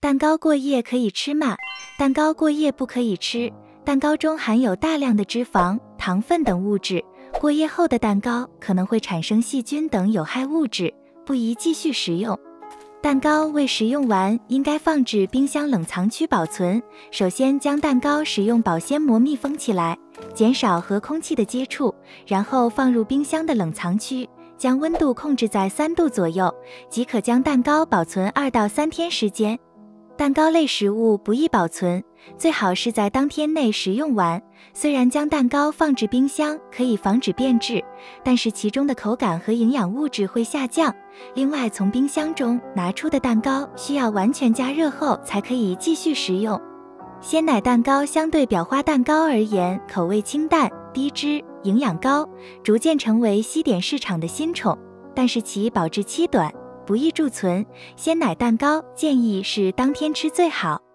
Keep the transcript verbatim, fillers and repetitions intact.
蛋糕过夜可以吃吗？蛋糕过夜不可以吃，蛋糕中含有大量的脂肪、糖分等物质，过夜后的蛋糕可能会产生细菌等有害物质，不宜继续食用。蛋糕未食用完，应该放置冰箱冷藏区保存。首先将蛋糕使用保鲜膜密封起来，减少和空气的接触，然后放入冰箱的冷藏区，将温度控制在三度左右，即可将蛋糕保存二到三天时间。蛋糕类食物不易保存，最好是在当天内食用完。虽然将蛋糕放置冰箱可以防止变质，但是其中的口感和营养物质会下降。另外，从冰箱中拿出的蛋糕需要完全加热后才可以继续食用。鲜奶蛋糕相对裱花蛋糕而言，口味清淡、低脂、营养高，逐渐成为西点市场的新宠，但是其保质期短，不易贮存。鲜奶蛋糕建议是当天吃最好。